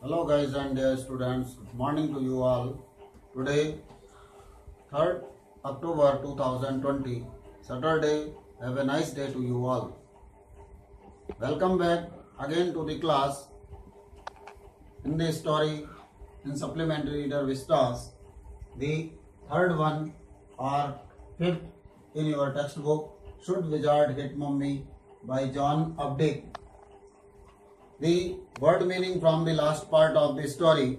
Hello guys and dear students, good morning to you all. Today 3rd October 2020, Saturday. Have a nice day to you all. Welcome back again to the class in the story in Supplementary Reader Vistas. The third one or fifth in your textbook, Should Wizard Hit Mummy by John Updike. The word meaning from the last part of the story.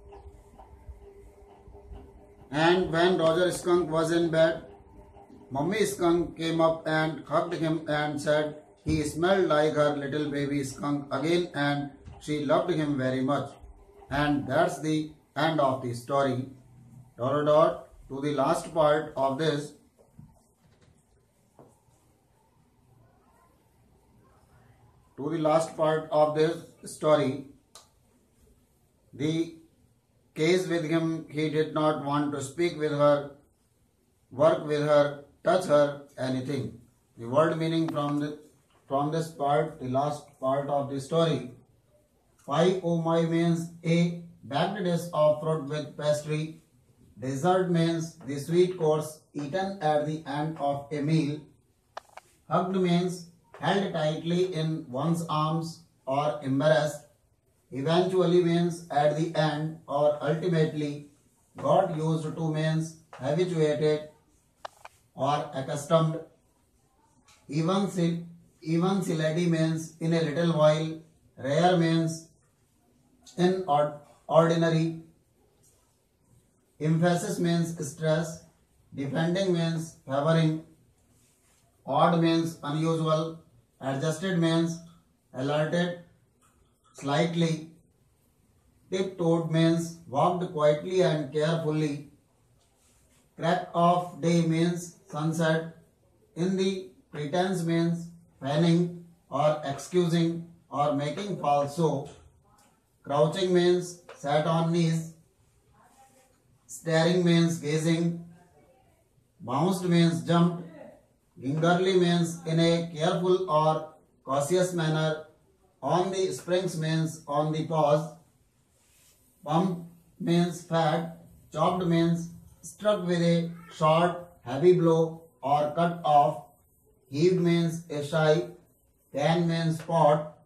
And when Roger Skunk was in bed, Mummy Skunk came up and hugged him and said he smelled like her little baby skunk again and she loved him very much. And that's the end of the story. ... To the last part of this. To the last part of this story, the case with him, he did not want to speak with her, work with her, touch her, anything. The word meaning from this part, the last part of the story. 5 oh my means a baked dish of fruit with pastry. Dessert means the sweet course eaten at the end of a meal. Hugged means held tightly in one's arms or embarrassed. Eventually means at the end or ultimately. Got used to means habituated or accustomed. Eventually means in a little while. Rare means in ordinary. Emphasis means stress. Defending means favoring. Odd means unusual. Adjusted means alerted slightly. Tiptoed means walked quietly and carefully. Crack of day means sunset. In the pretense means feigning or excusing or making false show. Crouching means sat on knees. Staring means gazing. Bounced means jumped. Gingerly means in a careful or cautious manner. On the springs means on the pause. Pumped means fat. Chopped means struck with a short, heavy blow or cut off. Heaved means a sigh. Tan means spot.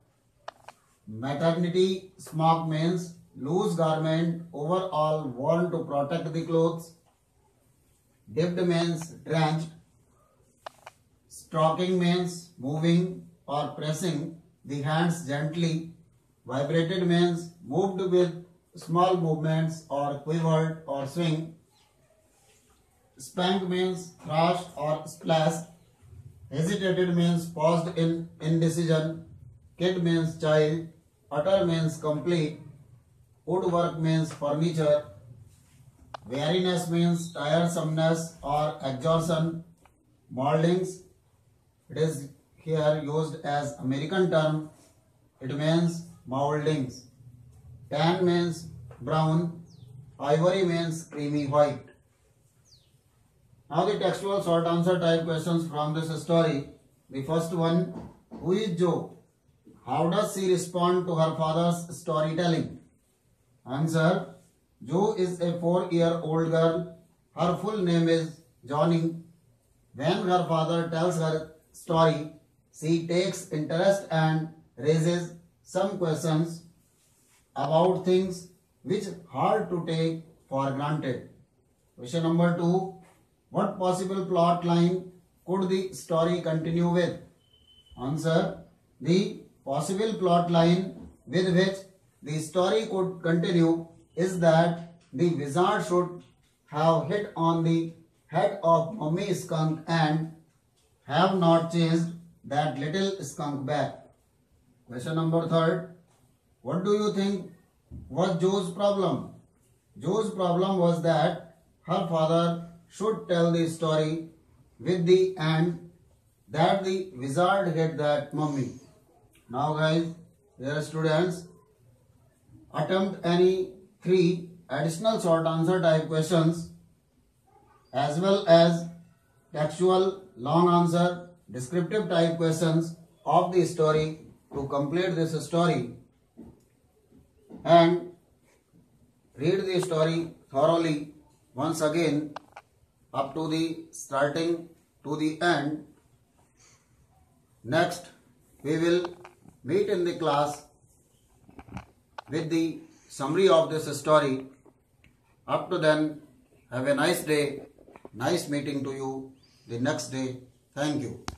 Maternity smock means loose garment overall worn to protect the clothes. Dipped means drenched. Stroking means moving or pressing the hands gently. Vibrated means moved with small movements or quivered or swing. Spanked means thrashed or splashed. Hesitated means paused in indecision. Kid means child. Utter means complete. Woodwork means furniture. Weariness means tiresomeness or exhaustion. Moldings, it is here used as American term. It means moldings. Tan means brown. Ivory means creamy white. Now the textual short answer type questions from this story. The first one, who is Jo? How does she respond to her father's storytelling? Answer, Jo is a 4-year-old girl. Her full name is Johnny. When her father tells her story, she takes interest and raises some questions about things which hard to take for granted. Question number 2. What possible plot line could the story continue with? Answer, the possible plot line with which the story could continue is that the wizard should have hit on the head of Mummy Skunk and have not chased that little skunk back. Question number 3. What do you think was Jo's problem? Jo's problem was that her father should tell the story with the end that the wizard hit that mummy. Now guys, dear students, attempt any 3 additional short answer type questions as well as textual long answer descriptive type questions of the story to complete this story. And Read the story thoroughly once again up to the starting to the end. Next, we will meet in the class with the summary of this story. Up to then, have a nice day. Nice meeting to you the next day. Thank you.